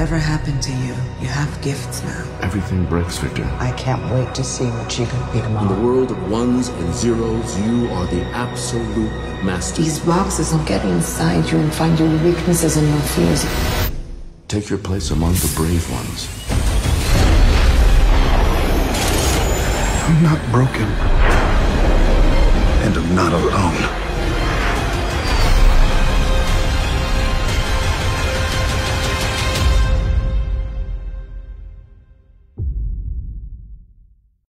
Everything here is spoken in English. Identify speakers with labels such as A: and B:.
A: Whatever happened to you, you have gifts now.
B: Everything breaks, Victor.
C: I can't wait to see what you can be
D: In the
C: tomorrow.
D: world of ones and zeros, you are the absolute master.
A: These boxes will get inside you and find your weaknesses and your fears.
B: Take your place among the brave ones.
E: I'm not broken. And I'm not alone.